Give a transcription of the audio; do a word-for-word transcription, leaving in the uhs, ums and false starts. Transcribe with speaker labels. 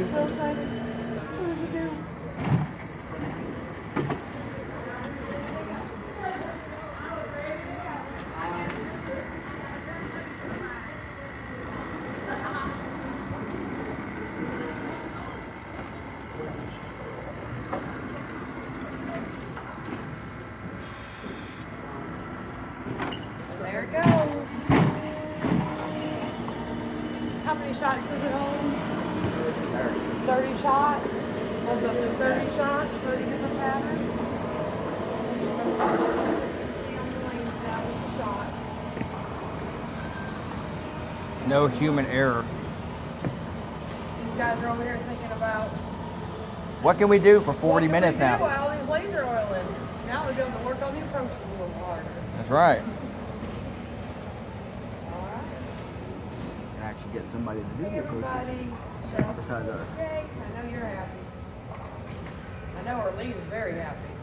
Speaker 1: so excited. What does it do? There it goes. How many shots does it hold? thirty shots. Holds up to thirty shots, thirty different patterns.
Speaker 2: No human error.
Speaker 1: These guys are over here thinking about
Speaker 2: What can we do for forty
Speaker 1: what can
Speaker 2: minutes
Speaker 1: we do
Speaker 2: now?
Speaker 1: while all these laser oiling. Now we're going to work on the approaches a little harder.
Speaker 2: That's right.
Speaker 1: All right.
Speaker 2: And actually get somebody to do
Speaker 1: Hey
Speaker 2: the approaches
Speaker 1: everybody.
Speaker 2: besides us.
Speaker 1: Jake, I know you're happy. I know Arlene's very happy.